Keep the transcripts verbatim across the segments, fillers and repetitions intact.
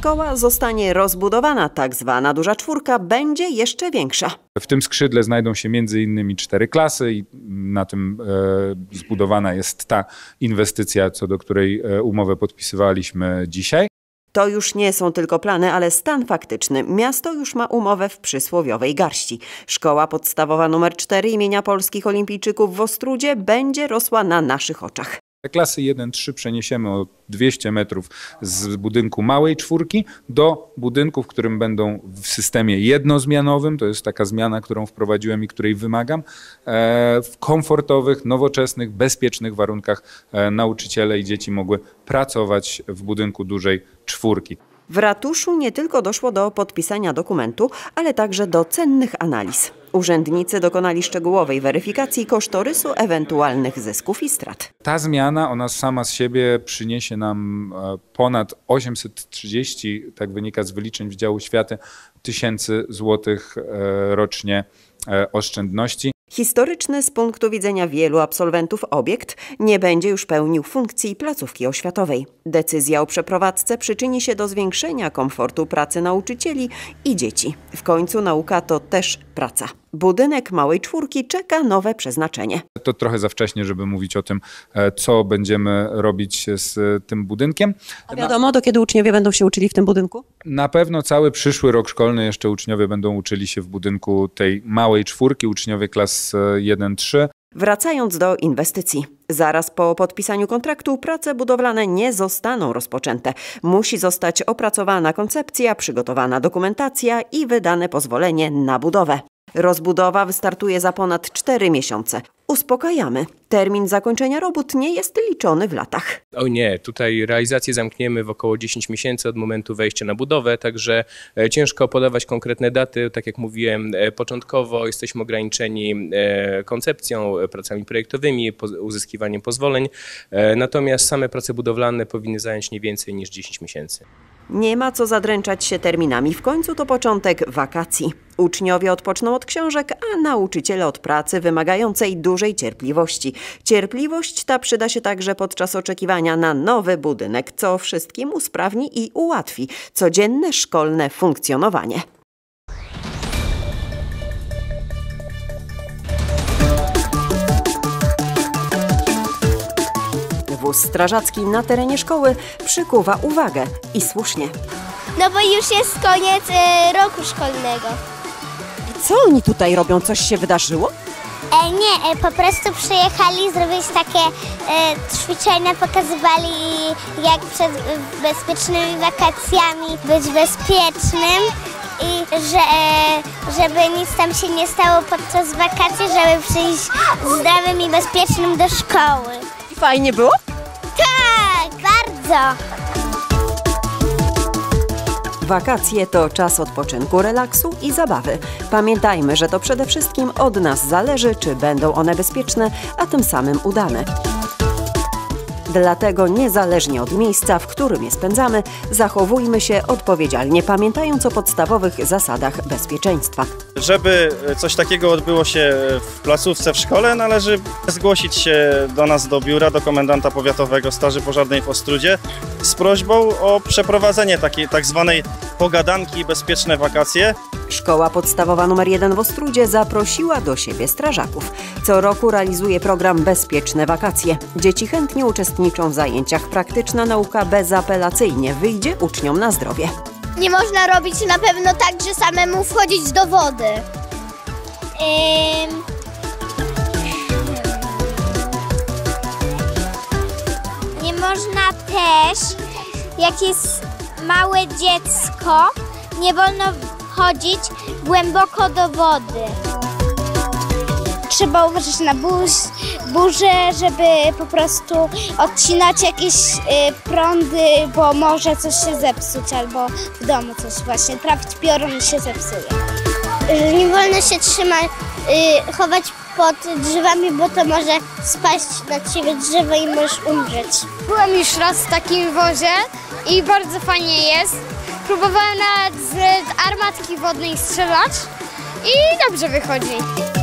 szkoła zostanie rozbudowana, tak zwana duża czwórka będzie jeszcze większa. W tym skrzydle znajdą się między innymi cztery klasy i na tym e, zbudowana jest ta inwestycja, co do której e, umowę podpisywaliśmy dzisiaj. To już nie są tylko plany, ale stan faktyczny. Miasto już ma umowę w przysłowiowej garści. Szkoła podstawowa numer cztery imienia Polskich Olimpijczyków w Ostródzie będzie rosła na naszych oczach. Klasy jeden trzy przeniesiemy o dwieście metrów z budynku małej czwórki do budynku, w którym będą w systemie jednozmianowym, to jest taka zmiana, którą wprowadziłem i której wymagam, w komfortowych, nowoczesnych, bezpiecznych warunkach nauczyciele i dzieci mogły pracować w budynku dużej czwórki. W ratuszu nie tylko doszło do podpisania dokumentu, ale także do cennych analiz. Urzędnicy dokonali szczegółowej weryfikacji kosztorysu ewentualnych zysków i strat. Ta zmiana, ona sama z siebie przyniesie nam ponad osiemset trzydzieści, tak wynika z wyliczeń Wydziału Oświaty, tysięcy złotych rocznie oszczędności. Historyczny z punktu widzenia wielu absolwentów obiekt nie będzie już pełnił funkcji placówki oświatowej. Decyzja o przeprowadzce przyczyni się do zwiększenia komfortu pracy nauczycieli i dzieci. W końcu nauka to też praca. Budynek małej czwórki czeka nowe przeznaczenie. To trochę za wcześnie, żeby mówić o tym, co będziemy robić z tym budynkiem. A wiadomo, do kiedy uczniowie będą się uczyli w tym budynku? Na pewno cały przyszły rok szkolny jeszcze uczniowie będą uczyli się w budynku tej małej czwórki, uczniowie klas jeden trzy. Wracając do inwestycji. Zaraz po podpisaniu kontraktu prace budowlane nie zostaną rozpoczęte. Musi zostać opracowana koncepcja, przygotowana dokumentacja i wydane pozwolenie na budowę. Rozbudowa wystartuje za ponad cztery miesiące. Uspokajamy. Termin zakończenia robót nie jest liczony w latach. O nie, tutaj realizację zamkniemy w około dziesięć miesięcy od momentu wejścia na budowę, także ciężko podawać konkretne daty. Tak jak mówiłem, początkowo jesteśmy ograniczeni koncepcją, pracami projektowymi, uzyskiwaniem pozwoleń, natomiast same prace budowlane powinny zająć nie więcej niż dziesięć miesięcy. Nie ma co zadręczać się terminami. W końcu to początek wakacji. Uczniowie odpoczną od książek, a nauczyciele od pracy wymagającej dużej cierpliwości. Cierpliwość ta przyda się także podczas oczekiwania na nowy budynek, co wszystkim usprawni i ułatwi codzienne szkolne funkcjonowanie. Wóz strażacki na terenie szkoły przykuwa uwagę i słusznie. No bo już jest koniec e, roku szkolnego. I co oni tutaj robią? Coś się wydarzyło? E, nie, e, po prostu przyjechali zrobić takie e, ćwiczenia, pokazywali jak przed e, bezpiecznymi wakacjami być bezpiecznym i że, e, żeby nic tam się nie stało podczas wakacji, żeby przyjść zdrowym i bezpiecznym do szkoły. I fajnie było? Tak, bardzo. Wakacje to czas odpoczynku, relaksu i zabawy. Pamiętajmy, że to przede wszystkim od nas zależy, czy będą one bezpieczne, a tym samym udane. Dlatego niezależnie od miejsca, w którym je spędzamy, zachowujmy się odpowiedzialnie, pamiętając o podstawowych zasadach bezpieczeństwa. Żeby coś takiego odbyło się w placówce w szkole, należy zgłosić się do nas do biura, do komendanta powiatowego Straży Pożarnej w Ostródzie z prośbą o przeprowadzenie takiej tak zwanej pogadanki Bezpieczne wakacje. Szkoła podstawowa nr jeden w Ostródzie zaprosiła do siebie strażaków. Co roku realizuje program Bezpieczne wakacje. Dzieci chętnie uczestniczą w zajęciach. Praktyczna nauka bezapelacyjnie wyjdzie uczniom na zdrowie. Nie można robić na pewno tak, że samemu wchodzić do wody. Ym... Nie można też, jak jest małe dziecko, nie wolno chodzić głęboko do wody. Trzeba uważać na burz, burzę, żeby po prostu odcinać jakieś y, prądy, bo może coś się zepsuć, albo w domu coś właśnie trafić piorun i się zepsuje. Nie wolno się trzymać, y, chować pod drzewami, bo to może spaść na ciebie drzewo i możesz umrzeć. Byłam już raz w takim wozie i bardzo fajnie jest. Próbowałem nawet z armatki wodnej strzelać i dobrze wychodzi.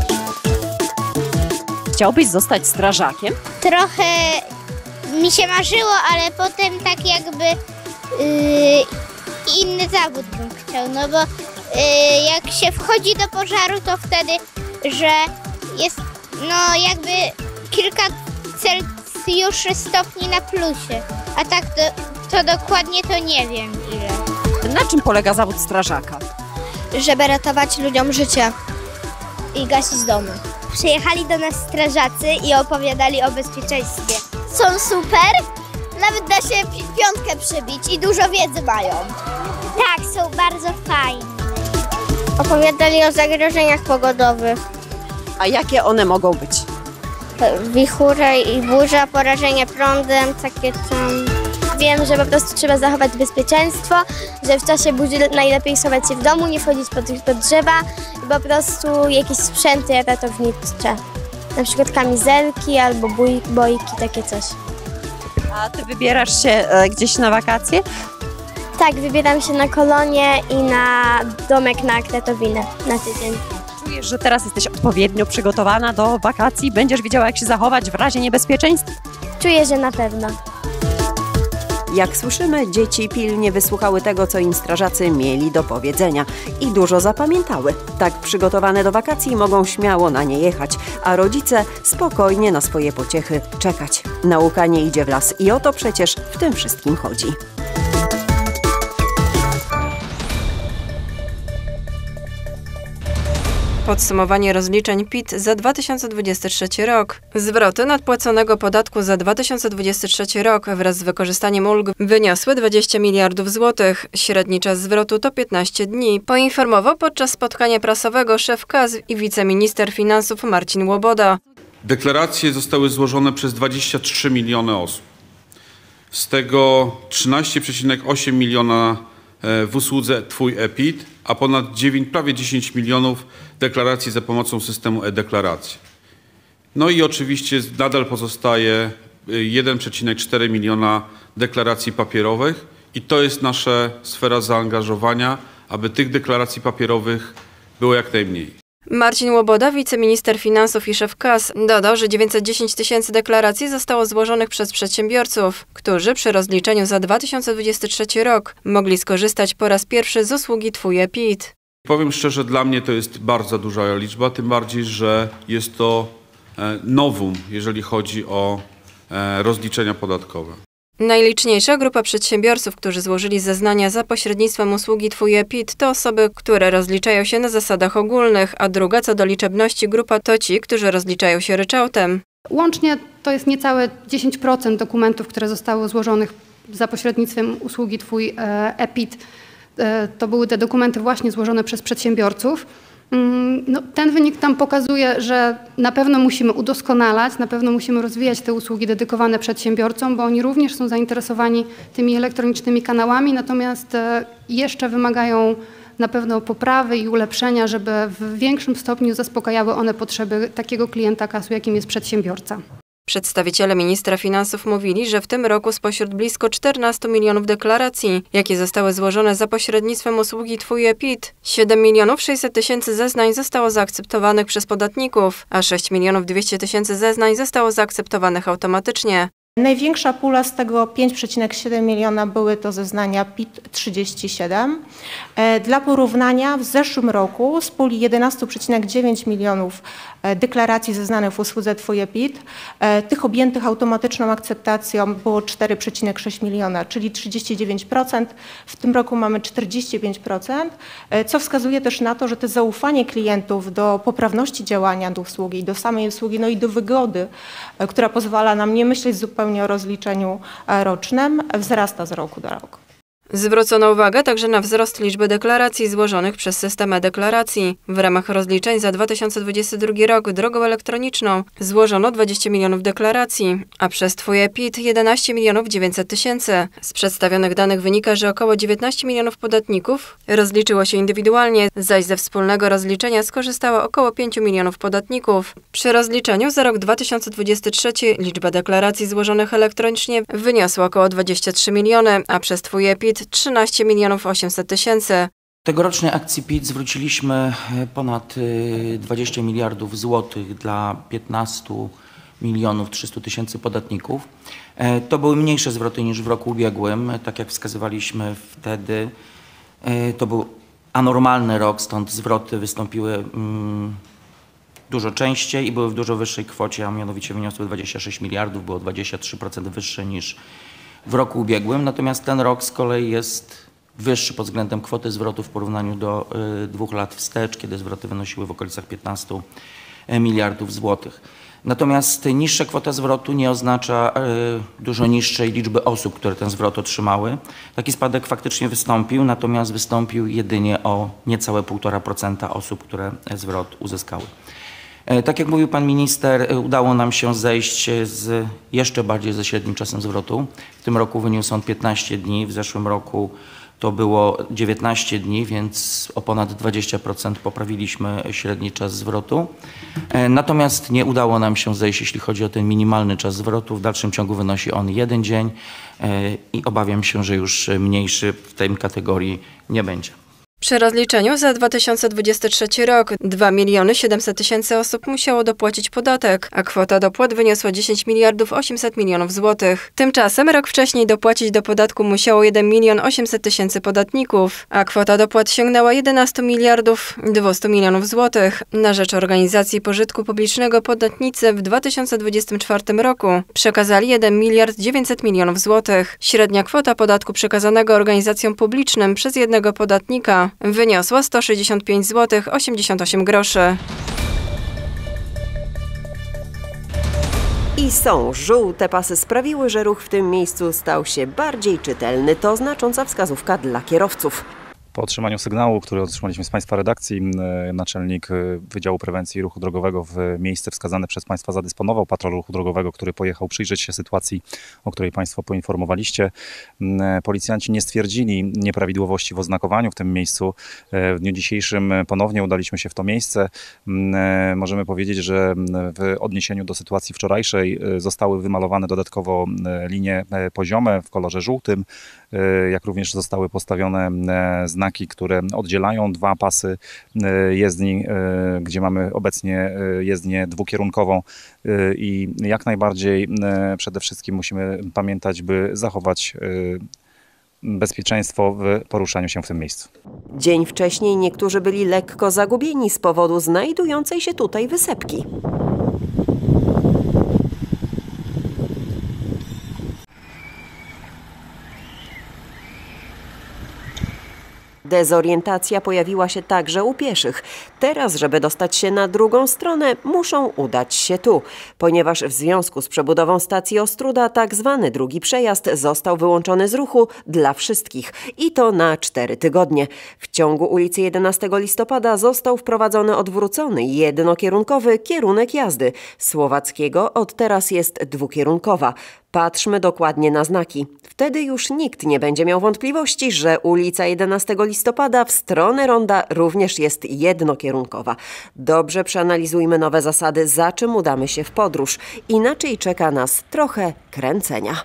Chciałbyś zostać strażakiem? Trochę mi się marzyło, ale potem tak jakby yy, inny zawód bym chciał, no bo y, jak się wchodzi do pożaru, to wtedy, że jest no jakby kilka Celsjuszy stopni na plusie, a tak to, to dokładnie to nie wiem ile. Na czym polega zawód strażaka? Żeby ratować ludziom życie i gasić domy. Przyjechali do nas strażacy i opowiadali o bezpieczeństwie. Są super, nawet da się piątkę przybić i dużo wiedzy mają. Tak, są bardzo fajni. Opowiadali o zagrożeniach pogodowych. A jakie one mogą być? Wichury i burza, porażenie prądem, takie tam. Wiem, że po prostu trzeba zachować bezpieczeństwo, że w czasie burzy najlepiej schować się w domu, nie wchodzić pod, pod drzewa i po prostu jakieś sprzęty ratownicze. Na przykład kamizelki albo bój, bojki, takie coś. A ty wybierasz się e, gdzieś na wakacje? Tak, wybieram się na kolonie i na domek na Kretowinę na tydzień. Czujesz, że teraz jesteś odpowiednio przygotowana do wakacji? Będziesz wiedziała, jak się zachować w razie niebezpieczeństw? Czuję, że na pewno. Jak słyszymy, dzieci pilnie wysłuchały tego, co im strażacy mieli do powiedzenia i dużo zapamiętały. Tak przygotowane do wakacji mogą śmiało na nie jechać, a rodzice spokojnie na swoje pociechy czekać. Nauka nie idzie w las i o to przecież w tym wszystkim chodzi. Podsumowanie rozliczeń P I T za dwa tysiące dwudziesty trzeci rok. Zwroty nadpłaconego podatku za dwa tysiące dwudziesty trzeci rok wraz z wykorzystaniem ulg wyniosły dwadzieścia miliardów złotych. Średni czas zwrotu to piętnaście dni. Poinformował podczas spotkania prasowego szef K A S i wiceminister finansów Marcin Łoboda. Deklaracje zostały złożone przez dwadzieścia trzy miliony osób. Z tego trzynaście przecinek osiem miliona w usłudze Twój e-PIT, a ponad dziewięć, prawie dziesięć milionów deklaracji za pomocą systemu e-deklaracji. No i oczywiście nadal pozostaje jeden przecinek cztery miliona deklaracji papierowych i to jest nasza sfera zaangażowania, aby tych deklaracji papierowych było jak najmniej. Marcin Łoboda, wiceminister finansów i szef K A S, dodał, że dziewięćset dziesięć tysięcy deklaracji zostało złożonych przez przedsiębiorców, którzy przy rozliczeniu za dwa tysiące dwudziesty trzeci rok mogli skorzystać po raz pierwszy z usługi Twój e-PIT. Powiem szczerze, dla mnie to jest bardzo duża liczba, tym bardziej, że jest to nowum, jeżeli chodzi o rozliczenia podatkowe. Najliczniejsza grupa przedsiębiorców, którzy złożyli zeznania za pośrednictwem usługi Twój e-PIT, to osoby, które rozliczają się na zasadach ogólnych, a druga co do liczebności grupa to ci, którzy rozliczają się ryczałtem. Łącznie to jest niecałe dziesięć procent dokumentów, które zostały złożonych za pośrednictwem usługi Twój e-PIT. To były te dokumenty właśnie złożone przez przedsiębiorców. No, ten wynik tam pokazuje, że na pewno musimy udoskonalać, na pewno musimy rozwijać te usługi dedykowane przedsiębiorcom, bo oni również są zainteresowani tymi elektronicznymi kanałami, natomiast jeszcze wymagają na pewno poprawy i ulepszenia, żeby w większym stopniu zaspokajały one potrzeby takiego klienta K A S-u, jakim jest przedsiębiorca. Przedstawiciele ministra finansów mówili, że w tym roku spośród blisko czternastu milionów deklaracji, jakie zostały złożone za pośrednictwem usługi Twój e-PIT, siedem milionów sześćset tysięcy zeznań zostało zaakceptowanych przez podatników, a sześć milionów dwieście tysięcy zeznań zostało zaakceptowanych automatycznie. Największa pula z tego pięć przecinek siedem miliona były to zeznania PIT trzydzieści siedem. Dla porównania w zeszłym roku z puli jedenaście przecinek dziewięć milionów deklaracji zeznanych w usłudze Twój e-PIT, tych objętych automatyczną akceptacją było cztery przecinek sześć miliona, czyli trzydzieści dziewięć procent. W tym roku mamy czterdzieści pięć procent, co wskazuje też na to, że to zaufanie klientów do poprawności działania do usługi, do samej usługi, no i do wygody, która pozwala nam nie myśleć zupełnie o rozliczeniu rocznym, wzrasta z roku do roku. Zwrócono uwagę także na wzrost liczby deklaracji złożonych przez system e-deklaracji. W ramach rozliczeń za dwa tysiące dwudziesty drugi rok drogą elektroniczną złożono dwadzieścia milionów deklaracji, a przez Twój e-PIT jedenaście milionów dziewięćset tysięcy. Z przedstawionych danych wynika, że około dziewiętnaście milionów podatników rozliczyło się indywidualnie, zaś ze wspólnego rozliczenia skorzystało około pięć milionów podatników. Przy rozliczeniu za rok dwa tysiące dwudziesty trzeci liczba deklaracji złożonych elektronicznie wyniosła około dwadzieścia trzy miliony, a przez Twój e-PIT trzynaście milionów osiemset tysięcy. Tegorocznej akcji PIT zwróciliśmy ponad dwadzieścia miliardów złotych dla piętnastu milionów trzysta tysięcy podatników. To były mniejsze zwroty niż w roku ubiegłym. Tak jak wskazywaliśmy wtedy, to był anormalny rok, stąd zwroty wystąpiły mm, dużo częściej i były w dużo wyższej kwocie, a mianowicie wyniosły dwadzieścia sześć miliardów, było dwadzieścia trzy procent wyższe niż w roku ubiegłym. Natomiast ten rok z kolei jest wyższy pod względem kwoty zwrotu w porównaniu do y, dwóch lat wstecz, kiedy zwroty wynosiły w okolicach piętnastu miliardów złotych. Natomiast niższa kwota zwrotu nie oznacza y, dużo niższej liczby osób, które ten zwrot otrzymały. Taki spadek faktycznie wystąpił, natomiast wystąpił jedynie o niecałe półtora procenta osób, które zwrot uzyskały. Y, tak jak mówił pan minister, y, udało nam się zejść z jeszcze bardziej ze średnim czasem zwrotu. W tym roku wyniósł on piętnaście dni, w zeszłym roku to było dziewiętnaście dni, więc o ponad dwadzieścia procent poprawiliśmy średni czas zwrotu. Natomiast nie udało nam się zejść, jeśli chodzi o ten minimalny czas zwrotu. W dalszym ciągu wynosi on jeden dzień i obawiam się, że już mniejszy w tej kategorii nie będzie. Przy rozliczeniu za dwa tysiące dwudziesty trzeci rok dwa miliony siedemset tysięcy osób musiało dopłacić podatek, a kwota dopłat wyniosła dziesięć miliardów osiemset milionów złotych. Tymczasem rok wcześniej dopłacić do podatku musiało jeden milion osiemset tysięcy podatników, a kwota dopłat sięgnęła jedenaście miliardów dwieście milionów złotych. Na rzecz organizacji pożytku publicznego podatnicy w dwa tysiące dwudziestym czwartym roku przekazali jeden miliard dziewięćset milionów złotych. Średnia kwota podatku przekazanego organizacjom publicznym przez jednego podatnika wyniosła sto sześćdziesiąt pięć złotych osiemdziesiąt osiem groszy. I są. Żółte pasy sprawiły, że ruch w tym miejscu stał się bardziej czytelny. To znacząca wskazówka dla kierowców. Po otrzymaniu sygnału, który otrzymaliśmy z Państwa redakcji, naczelnik Wydziału Prewencji Ruchu Drogowego w miejsce wskazane przez Państwa zadysponował patrol ruchu drogowego, który pojechał przyjrzeć się sytuacji, o której Państwo poinformowaliście. Policjanci nie stwierdzili nieprawidłowości w oznakowaniu w tym miejscu. W dniu dzisiejszym ponownie udaliśmy się w to miejsce. Możemy powiedzieć, że w odniesieniu do sytuacji wczorajszej zostały wymalowane dodatkowo linie poziome w kolorze żółtym, jak również zostały postawione znaki, które oddzielają dwa pasy jezdni, gdzie mamy obecnie jezdnię dwukierunkową i jak najbardziej przede wszystkim musimy pamiętać, by zachować bezpieczeństwo w poruszaniu się w tym miejscu. Dzień wcześniej niektórzy byli lekko zagubieni z powodu znajdującej się tutaj wysepki. Dezorientacja pojawiła się także u pieszych. Teraz, żeby dostać się na drugą stronę, muszą udać się tu, ponieważ w związku z przebudową stacji Ostróda tak zwany drugi przejazd został wyłączony z ruchu dla wszystkich i to na cztery tygodnie. W ciągu ulicy jedenastego listopada został wprowadzony odwrócony, jednokierunkowy kierunek jazdy. Słowackiego od teraz jest dwukierunkowa. Patrzmy dokładnie na znaki. Wtedy już nikt nie będzie miał wątpliwości, że ulica jedenastego listopada w stronę ronda również jest jednokierunkowa. Dobrze przeanalizujmy nowe zasady, za czym udamy się w podróż. Inaczej czeka nas trochę kręcenia.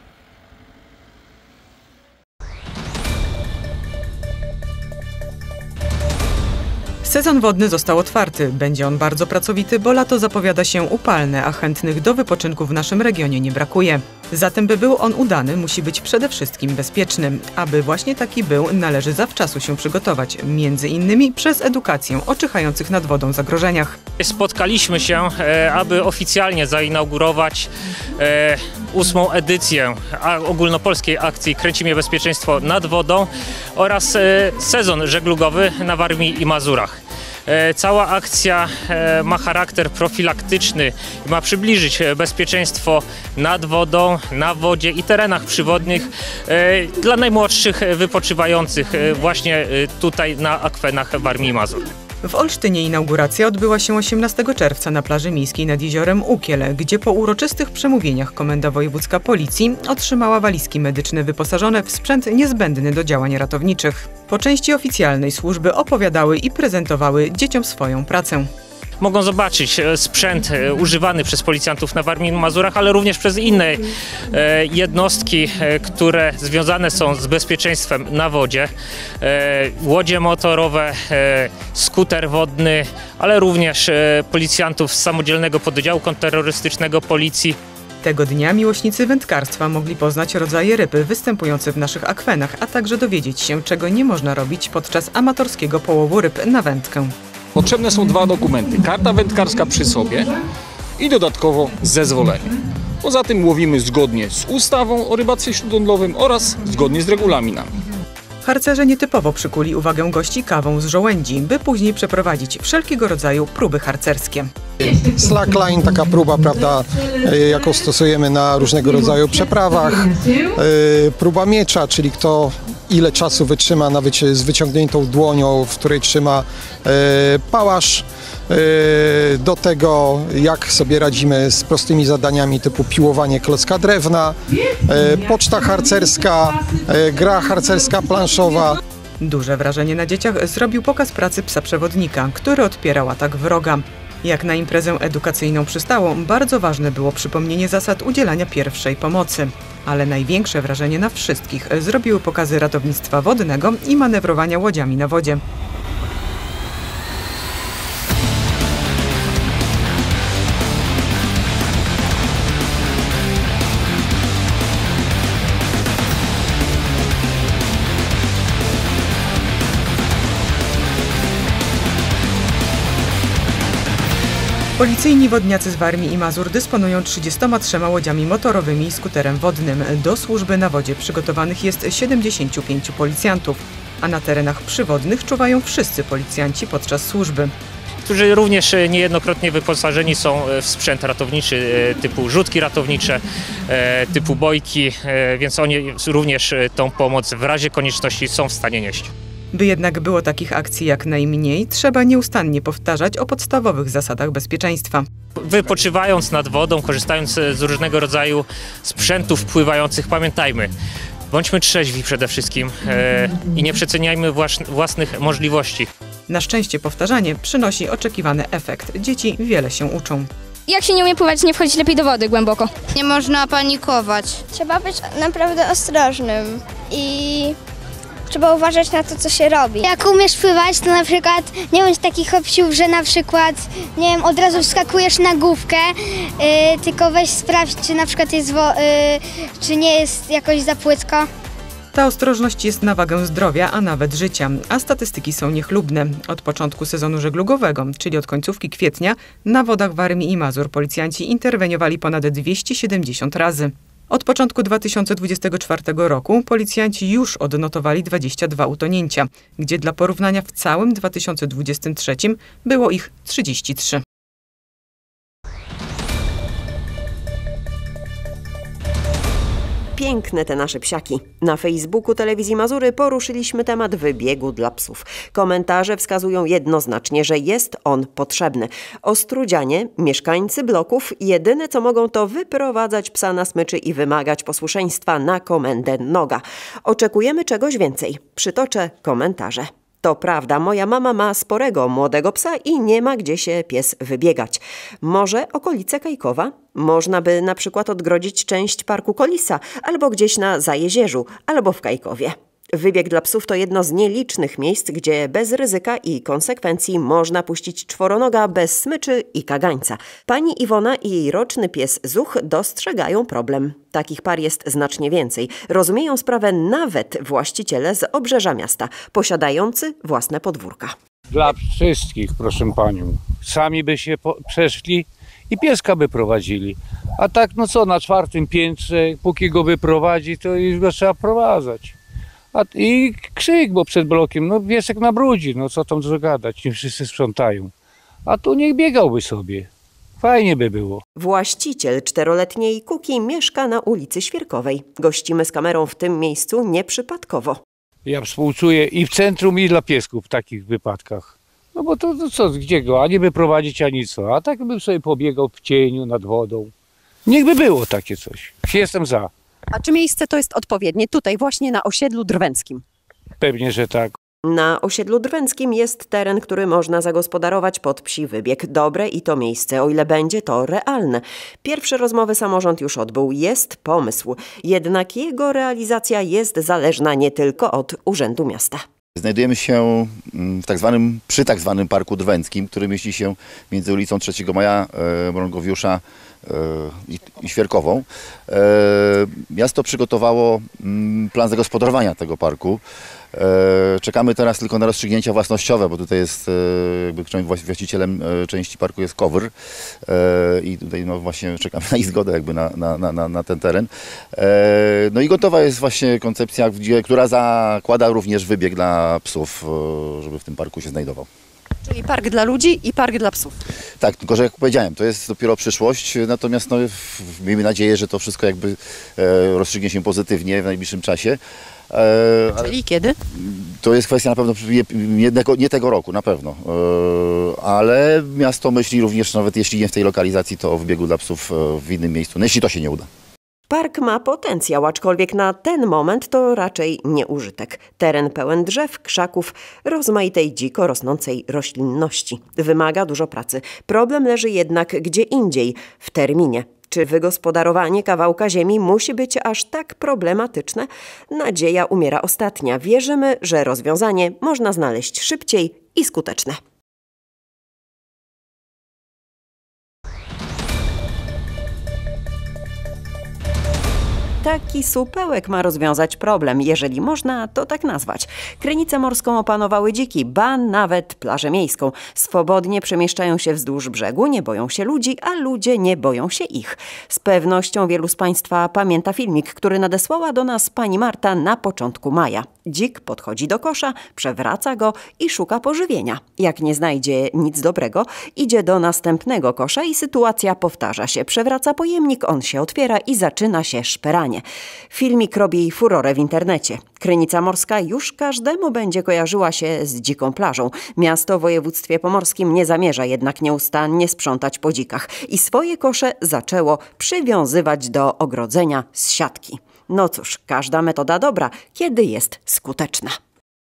Sezon wodny został otwarty. Będzie on bardzo pracowity, bo lato zapowiada się upalne, a chętnych do wypoczynku w naszym regionie nie brakuje. Zatem, by był on udany, musi być przede wszystkim bezpieczny. Aby właśnie taki był, należy zawczasu się przygotować, między innymi przez edukację o czyhających nad wodą zagrożeniach. Spotkaliśmy się, aby oficjalnie zainaugurować ósmą edycję ogólnopolskiej akcji Kręcimy Bezpieczeństwo nad wodą oraz sezon żeglugowy na Warmii i Mazurach. Cała akcja ma charakter profilaktyczny i ma przybliżyć bezpieczeństwo nad wodą, na wodzie i terenach przywodnych dla najmłodszych wypoczywających właśnie tutaj na akwenach Warmii i Mazur. W Olsztynie inauguracja odbyła się osiemnastego czerwca na plaży miejskiej nad jeziorem Ukiel, gdzie po uroczystych przemówieniach Komenda Wojewódzka Policji otrzymała walizki medyczne wyposażone w sprzęt niezbędny do działań ratowniczych. Po części oficjalnej służby opowiadały i prezentowały dzieciom swoją pracę. Mogą zobaczyć sprzęt używany przez policjantów na Warmii i Mazurach, ale również przez inne jednostki, które związane są z bezpieczeństwem na wodzie. Łodzie motorowe, skuter wodny ale również policjantów z samodzielnego pododdziału kontrterrorystycznego policji. Tego dnia miłośnicy wędkarstwa mogli poznać rodzaje ryb występujące w naszych akwenach, a także dowiedzieć się, czego nie można robić podczas amatorskiego połowu ryb na wędkę. Potrzebne są dwa dokumenty. Karta wędkarska przy sobie i dodatkowo zezwolenie. Poza tym łowimy zgodnie z ustawą o rybactwie śródlądowym oraz zgodnie z regulaminami. Harcerze nietypowo przykuli uwagę gości kawą z żołędzi, by później przeprowadzić wszelkiego rodzaju próby harcerskie. Slackline, taka próba, prawda, jaką stosujemy na różnego rodzaju przeprawach. Próba miecza, czyli kto ile czasu wytrzyma na wyci- z wyciągniętą dłonią, w której trzyma pałasz. Do tego, jak sobie radzimy z prostymi zadaniami typu piłowanie klocka drewna, poczta harcerska, gra harcerska planszowa. Duże wrażenie na dzieciach zrobił pokaz pracy psa przewodnika, który odpierał atak wroga. Jak na imprezę edukacyjną przystało, bardzo ważne było przypomnienie zasad udzielania pierwszej pomocy. Ale największe wrażenie na wszystkich zrobiły pokazy ratownictwa wodnego i manewrowania łodziami na wodzie. Policyjni wodniacy z Warmii i Mazur dysponują trzydziestoma trzema łodziami motorowymi i skuterem wodnym. Do służby na wodzie przygotowanych jest siedemdziesięciu pięciu policjantów, a na terenach przywodnych czuwają wszyscy policjanci podczas służby. Którzy również niejednokrotnie wyposażeni są w sprzęt ratowniczy typu rzutki ratownicze, typu bojki, więc oni również tą pomoc w razie konieczności są w stanie nieść. By jednak było takich akcji jak najmniej, trzeba nieustannie powtarzać o podstawowych zasadach bezpieczeństwa. Wypoczywając nad wodą, korzystając z różnego rodzaju sprzętów pływających, pamiętajmy, bądźmy trzeźwi przede wszystkim e, i nie przeceniajmy własnych możliwości. Na szczęście powtarzanie przynosi oczekiwany efekt. Dzieci wiele się uczą. Jak się nie umie pływać, nie wchodzić lepiej do wody głęboko. Nie można panikować. Trzeba być naprawdę ostrożnym i trzeba uważać na to, co się robi. Jak umiesz pływać, to na przykład nie bądź takich hopsiów, że na przykład, nie wiem, od razu wskakujesz na główkę, yy, tylko weź sprawdź, czy na przykład jest, wo- yy, czy nie jest jakoś za płytko. Ta ostrożność jest na wagę zdrowia, a nawet życia, a statystyki są niechlubne. Od początku sezonu żeglugowego, czyli od końcówki kwietnia, na wodach Warmii i Mazur policjanci interweniowali ponad dwieście siedemdziesiąt razy. Od początku dwa tysiące dwudziestego czwartego roku policjanci już odnotowali dwadzieścia dwa utonięcia, gdzie dla porównania w całym dwa tysiące dwudziestym trzecim było ich trzydzieści trzy. Piękne te nasze psiaki. Na Facebooku Telewizji Mazury poruszyliśmy temat wybiegu dla psów. Komentarze wskazują jednoznacznie, że jest on potrzebny. Ostrudzianie, mieszkańcy bloków, jedyne co mogą to wyprowadzać psa na smyczy i wymagać posłuszeństwa na komendę noga. Oczekujemy czegoś więcej. Przytoczę komentarze. To prawda, moja mama ma sporego młodego psa i nie ma gdzie się pies wybiegać. Może okolice Kajkowa? Można by na przykład odgrodzić część parku Kolisa, albo gdzieś na Zajezierzu, albo w Kajkowie. Wybieg dla psów to jedno z nielicznych miejsc, gdzie bez ryzyka i konsekwencji można puścić czworonoga bez smyczy i kagańca. Pani Iwona i jej roczny pies Zuch dostrzegają problem. Takich par jest znacznie więcej. Rozumieją sprawę nawet właściciele z obrzeża miasta, posiadający własne podwórka. Dla wszystkich, proszę panią. Sami by się po- przeszli i pieska by prowadzili. A tak, no co, na czwartym piętrze, póki go wyprowadzi, to już go trzeba prowadzać. A, I krzyk, bo przed blokiem, no piesek nabrudzi, no co tam dużo gadać, nie wszyscy sprzątają. A tu niech biegałby sobie. Fajnie by było. Właściciel czteroletniej Kuki mieszka na ulicy Świerkowej. Gościmy z kamerą w tym miejscu nieprzypadkowo. Ja współczuję i w centrum, i dla piesków w takich wypadkach. No bo to, to co, gdzie go, a nie by prowadzić, ani co. A tak bym sobie pobiegał w cieniu, nad wodą. Niech by było takie coś. Jestem za. A czy miejsce to jest odpowiednie? Tutaj właśnie na osiedlu drwęckim. Pewnie, że tak. Na osiedlu drwęckim jest teren, który można zagospodarować pod psi wybieg. Dobre i to miejsce, o ile będzie to realne. Pierwsze rozmowy samorząd już odbył. Jest pomysł. Jednak jego realizacja jest zależna nie tylko od Urzędu Miasta. Znajdujemy się w tak zwanym, przy tak zwanym Parku Drwęckim, który mieści się między ulicą trzeciego Maja, Mrągowiusza i, i Świerkową. Miasto przygotowało plan zagospodarowania tego parku. Czekamy teraz tylko na rozstrzygnięcia własnościowe, bo tutaj jest jakby właścicielem części parku jest KOWR i tutaj no właśnie czekamy na ich zgodę jakby na, na, na, na ten teren. No i gotowa jest właśnie koncepcja, która zakłada również wybieg dla psów, żeby w tym parku się znajdował. Czyli park dla ludzi i park dla psów. Tak, tylko że jak powiedziałem, to jest dopiero przyszłość, natomiast no, miejmy nadzieję, że to wszystko jakby rozstrzygnie się pozytywnie w najbliższym czasie. E, Czyli kiedy? To jest kwestia na pewno jednego, nie tego roku, na pewno. E, ale miasto myśli również, nawet jeśli nie w tej lokalizacji, to o wybiegu dla psów w innym miejscu, no jeśli to się nie uda. Park ma potencjał, aczkolwiek na ten moment to raczej nieużytek. Teren pełen drzew, krzaków, rozmaitej dziko rosnącej roślinności. Wymaga dużo pracy. Problem leży jednak gdzie indziej, w terminie. Czy wygospodarowanie kawałka ziemi musi być aż tak problematyczne? Nadzieja umiera ostatnia. Wierzymy, że rozwiązanie można znaleźć szybciej i skuteczne. Taki supełek ma rozwiązać problem, jeżeli można to tak nazwać. Krynicę morską opanowały dziki, ba nawet plażę miejską. Swobodnie przemieszczają się wzdłuż brzegu, nie boją się ludzi, a ludzie nie boją się ich. Z pewnością wielu z Państwa pamięta filmik, który nadesłała do nas pani Marta na początku maja. Dzik podchodzi do kosza, przewraca go i szuka pożywienia. Jak nie znajdzie nic dobrego, idzie do następnego kosza i sytuacja powtarza się. Przewraca pojemnik, on się otwiera i zaczyna się szperanie. Filmik robi furorę w internecie. Krynica Morska już każdemu będzie kojarzyła się z dziką plażą. Miasto w województwie pomorskim nie zamierza jednak nieustannie sprzątać po dzikach i swoje kosze zaczęło przywiązywać do ogrodzenia z siatki. No cóż, każda metoda dobra, kiedy jest skuteczna.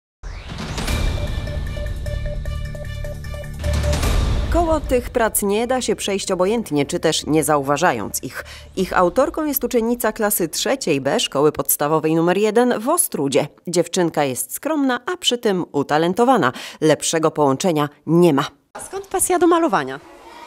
Koło tych prac nie da się przejść obojętnie, czy też nie zauważając ich. Ich autorką jest uczennica klasy trzeciej B szkoły podstawowej numer jeden w Ostródzie. Dziewczynka jest skromna, a przy tym utalentowana. Lepszego połączenia nie ma. A skąd pasja do malowania?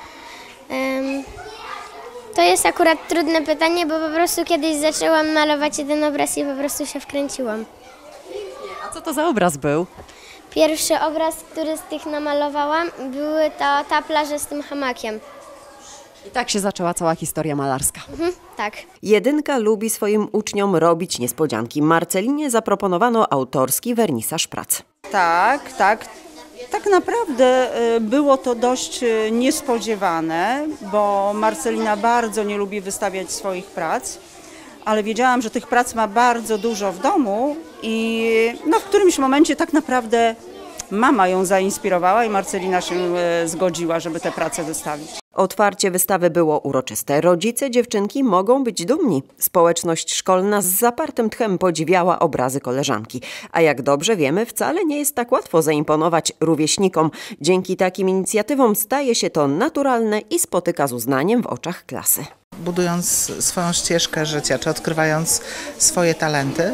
Um, to jest akurat trudne pytanie, bo po prostu kiedyś zaczęłam malować jeden obraz i po prostu się wkręciłam. A co to za obraz był? Pierwszy obraz, który z tych namalowałam, były to ta plaża z tym hamakiem. I tak się zaczęła cała historia malarska. Mhm, tak. Jedynka lubi swoim uczniom robić niespodzianki. Marcelinie zaproponowano autorski wernisaż prac. Tak, tak. Tak naprawdę było to dość niespodziewane, bo Marcelina bardzo nie lubi wystawiać swoich prac. Ale wiedziałam, że tych prac ma bardzo dużo w domu i no, w którymś momencie tak naprawdę mama ją zainspirowała i Marcelina się e, zgodziła, żeby te prace wystawić. Otwarcie wystawy było uroczyste. Rodzice dziewczynki mogą być dumni. Społeczność szkolna z zapartym tchem podziwiała obrazy koleżanki. A jak dobrze wiemy, wcale nie jest tak łatwo zaimponować rówieśnikom. Dzięki takim inicjatywom staje się to naturalne i spotyka z uznaniem w oczach klasy. Budując swoją ścieżkę życia, czy odkrywając swoje talenty,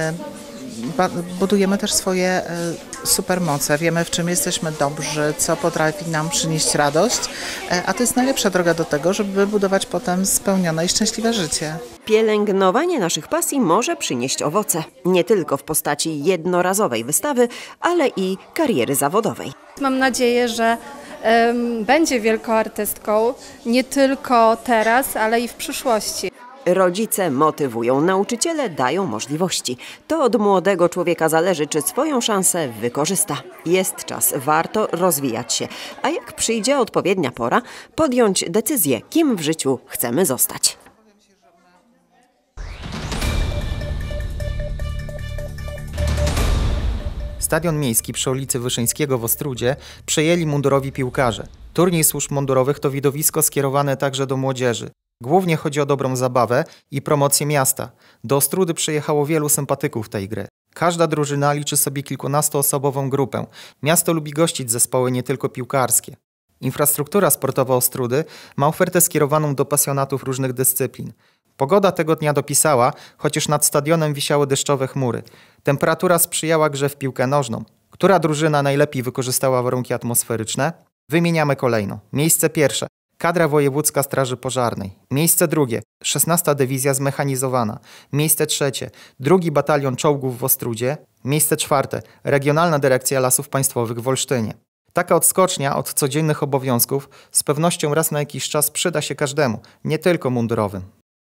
budujemy też swoje supermoce. Wiemy, w czym jesteśmy dobrzy, co potrafi nam przynieść radość, a to jest najlepsza droga do tego, żeby budować potem spełnione i szczęśliwe życie. Pielęgnowanie naszych pasji może przynieść owoce. Nie tylko w postaci jednorazowej wystawy, ale i kariery zawodowej. Mam nadzieję, że um, będzie wielką artystką nie tylko teraz, ale i w przyszłości. Rodzice motywują, nauczyciele dają możliwości. To od młodego człowieka zależy, czy swoją szansę wykorzysta. Jest czas, warto rozwijać się. A jak przyjdzie odpowiednia pora, podjąć decyzję, kim w życiu chcemy zostać. Stadion miejski przy ulicy Wyszyńskiego w Ostródzie przejęli mundurowi piłkarze. Turniej służb mundurowych to widowisko skierowane także do młodzieży. Głównie chodzi o dobrą zabawę i promocję miasta. Do Ostródy przyjechało wielu sympatyków tej gry. Każda drużyna liczy sobie kilkunastoosobową grupę. Miasto lubi gościć zespoły nie tylko piłkarskie. Infrastruktura sportowa Ostródy ma ofertę skierowaną do pasjonatów różnych dyscyplin. Pogoda tego dnia dopisała, chociaż nad stadionem wisiały deszczowe chmury. Temperatura sprzyjała grze w piłkę nożną. Która drużyna najlepiej wykorzystała warunki atmosferyczne? Wymieniamy kolejno. Miejsce pierwsze. Kadra Wojewódzka Straży Pożarnej. Miejsce drugie. szesnasta Dywizja Zmechanizowana. Miejsce trzecie. Drugi Batalion Czołgów w Ostródzie. Miejsce czwarte. Regionalna Dyrekcja Lasów Państwowych w Olsztynie. Taka odskocznia od codziennych obowiązków z pewnością raz na jakiś czas przyda się każdemu, nie tylko mundurowym.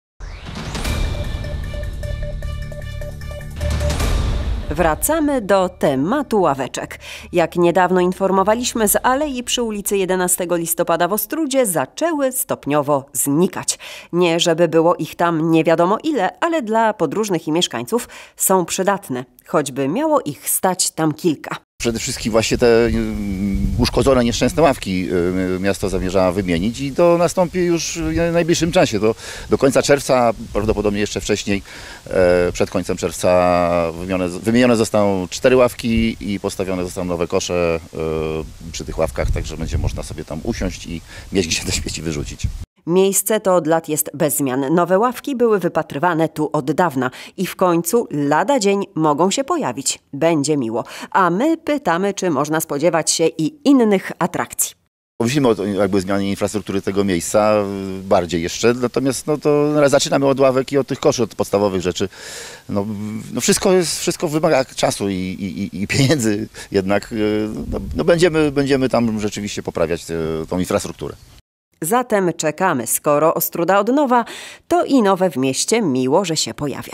Wracamy do tematu ławeczek. Jak niedawno informowaliśmy, z alei przy ulicy jedenastego listopada w Ostródzie zaczęły stopniowo znikać. Nie żeby było ich tam nie wiadomo ile, ale dla podróżnych i mieszkańców są przydatne, choćby miało ich stać tam kilka. Przede wszystkim właśnie te uszkodzone, nieszczęsne ławki miasto zamierza wymienić i to nastąpi już w najbliższym czasie. Do, do końca czerwca, prawdopodobnie jeszcze wcześniej, przed końcem czerwca wymienione, wymienione zostaną cztery ławki i postawione zostaną nowe kosze przy tych ławkach, także będzie można sobie tam usiąść i mieć gdzie te śmieci wyrzucić. Miejsce to od lat jest bez zmian. Nowe ławki były wypatrywane tu od dawna i w końcu lada dzień mogą się pojawić. Będzie miło. A my pytamy, czy można spodziewać się i innych atrakcji. Myślimy o jakby zmianie infrastruktury tego miejsca bardziej jeszcze, natomiast no to zaczynamy od ławek i od tych koszy, od podstawowych rzeczy. No, no wszystko, jest, wszystko wymaga czasu i, i, i pieniędzy, jednak no, no będziemy, będziemy tam rzeczywiście poprawiać tą infrastrukturę. Zatem czekamy. Skoro Ostróda od nowa, to i nowe w mieście miło, że się pojawia.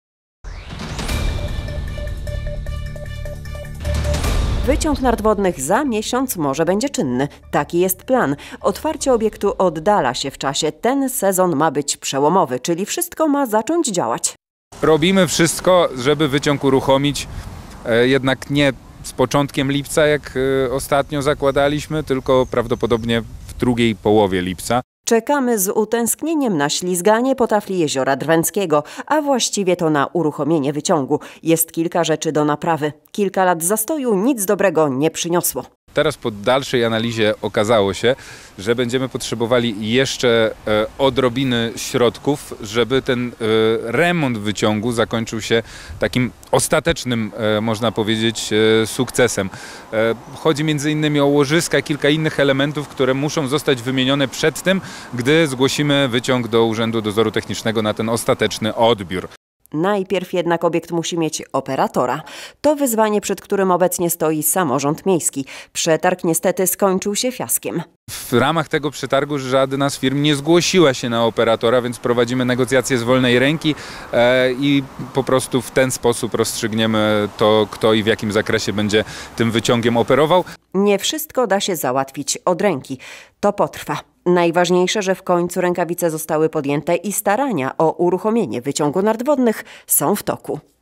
Wyciąg nart wodnych za miesiąc może będzie czynny. Taki jest plan. Otwarcie obiektu oddala się w czasie. Ten sezon ma być przełomowy, czyli wszystko ma zacząć działać. Robimy wszystko, żeby wyciąg uruchomić, jednak nie z początkiem lipca, jak ostatnio zakładaliśmy, tylko prawdopodobnie w drugiej połowie lipca. Czekamy z utęsknieniem na ślizganie po tafli Jeziora Drwęckiego, a właściwie to na uruchomienie wyciągu. Jest kilka rzeczy do naprawy. Kilka lat zastoju nic dobrego nie przyniosło. Teraz po dalszej analizie okazało się, że będziemy potrzebowali jeszcze e, odrobiny środków, żeby ten e, remont wyciągu zakończył się takim ostatecznym, e, można powiedzieć, e, sukcesem. E, chodzi między innymi o łożyska i kilka innych elementów, które muszą zostać wymienione przed tym, gdy zgłosimy wyciąg do Urzędu Dozoru Technicznego na ten ostateczny odbiór. Najpierw jednak obiekt musi mieć operatora. To wyzwanie, przed którym obecnie stoi samorząd miejski. Przetarg niestety skończył się fiaskiem. W ramach tego przetargu żadna z firm nie zgłosiła się na operatora, więc prowadzimy negocjacje z wolnej ręki e, i po prostu w ten sposób rozstrzygniemy to, kto i w jakim zakresie będzie tym wyciągiem operował. Nie wszystko da się załatwić od ręki. To potrwa. Najważniejsze, że w końcu rękawice zostały podjęte i starania o uruchomienie wyciągu nart wodnych są w toku.